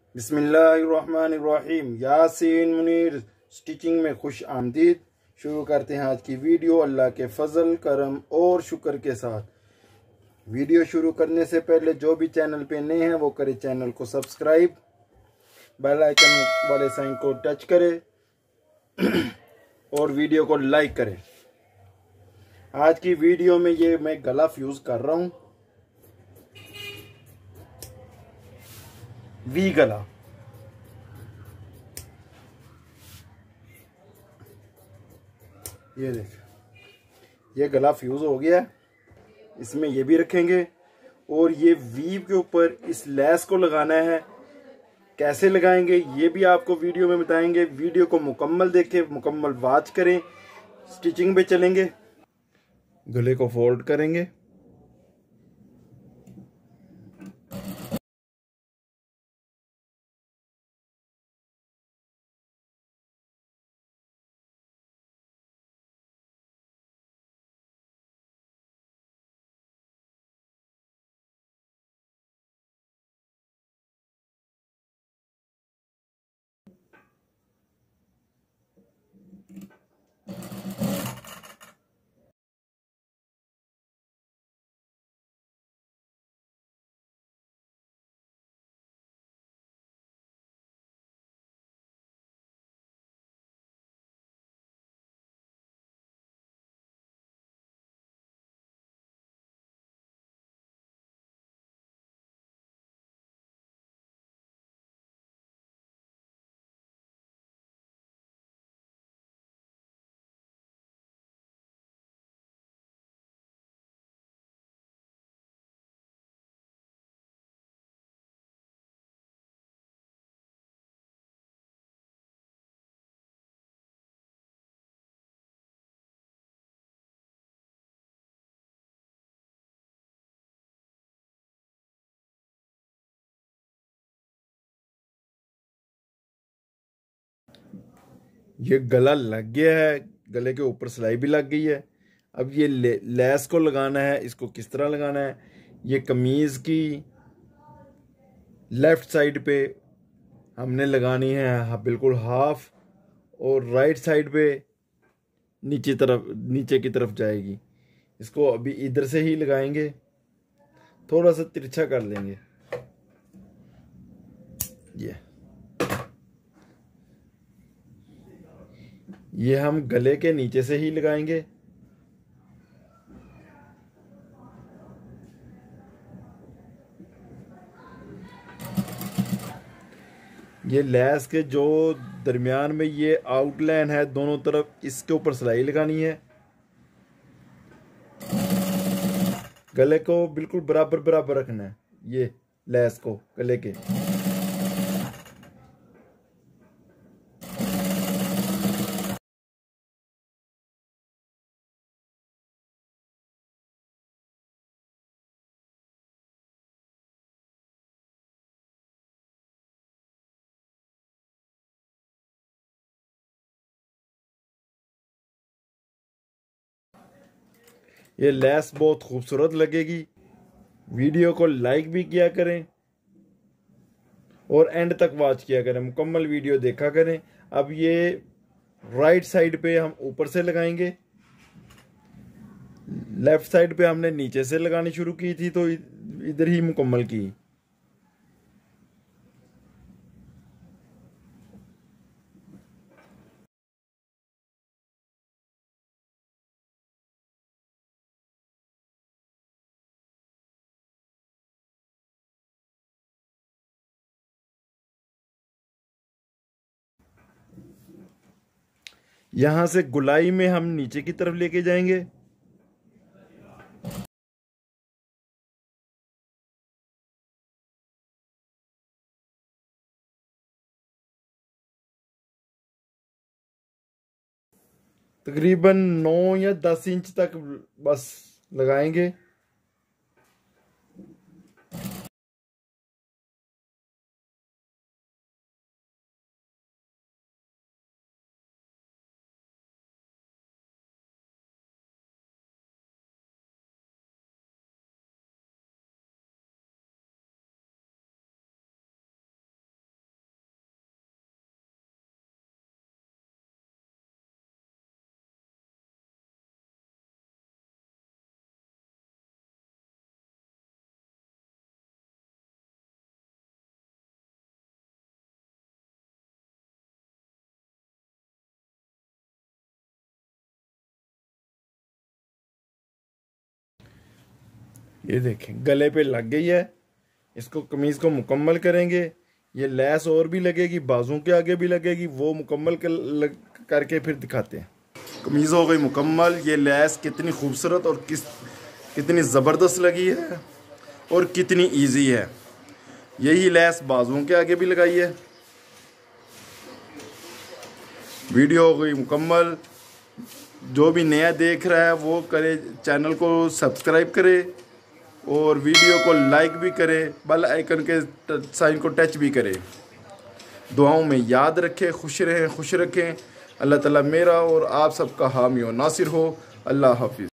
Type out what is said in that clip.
बिस्मिल्लाहिर्रहमानिर्रहीम। यासीन मुनीर स्टिचिंग में खुश आमदीद। शुरू करते हैं आज की वीडियो अल्लाह के फजल करम और शुक्र के साथ। वीडियो शुरू करने से पहले जो भी चैनल पे नए हैं वो करे चैनल को सब्सक्राइब, बेल आइकन वाले साइन को टच करे और वीडियो को लाइक करें। आज की वीडियो में ये मैं गला फ्यूज कर रहा हूँ, वी गला। ये देख, ये गला फ्यूज हो गया है। इसमें ये भी रखेंगे और ये वीव के ऊपर इस लेस को लगाना है। कैसे लगाएंगे ये भी आपको वीडियो में बताएंगे। वीडियो को मुकम्मल देखें, मुकम्मल वॉच करें। स्टिचिंग पे चलेंगे। गले को फोल्ड करेंगे, ये गला लग गया है। गले के ऊपर सिलाई भी लग गई है। अब ये लेस को लगाना है। इसको किस तरह लगाना है, ये कमीज की लेफ्ट साइड पे हमने लगानी है, हाँ, बिल्कुल हाफ, और राइट साइड पे नीचे की तरफ जाएगी। इसको अभी इधर से ही लगाएंगे, थोड़ा सा तिरछा कर लेंगे। ये हम गले के नीचे से ही लगाएंगे। ये लेस के जो दरमियान में ये आउटलाइन है दोनों तरफ, इसके ऊपर सिलाई लगानी है। गले को बिल्कुल बराबर बराबर रखना है, ये लेस को गले के। ये लेस बहुत खूबसूरत लगेगी। वीडियो को लाइक भी किया करें और एंड तक वॉच किया करें, मुकम्मल वीडियो देखा करें। अब ये राइट साइड पे हम ऊपर से लगाएंगे, लेफ्ट साइड पे हमने नीचे से लगानी शुरू की थी, तो इधर ही मुकम्मल की। यहां से गुलाई में हम नीचे की तरफ लेके जाएंगे। तकरीबन 9 या 10 इंच तक बस लगाएंगे। ये देखें गले पे लग गई है। इसको कमीज़ को मुकम्मल करेंगे। ये लैस और भी लगेगी, बाजू के आगे भी लगेगी, वो मुकम्मल करके फिर दिखाते हैं। कमीज़ हो गई मुकम्मल। ये लैस कितनी खूबसूरत और कितनी ज़बरदस्त लगी है और कितनी इजी है। यही लैस बाजुओं के आगे भी लगाई है। वीडियो हो गई मुकम्मल। जो भी नया देख रहा है वो करे, चैनल को सब्सक्राइब करे और वीडियो को लाइक भी करे, बेल आइकन के साइन को टच भी करे। दुआओं में याद रखें, खुश रहें, खुश रखें। अल्लाह ताला मेरा और आप सबका हामी और नासिर हो। अल्लाह हाफिज़।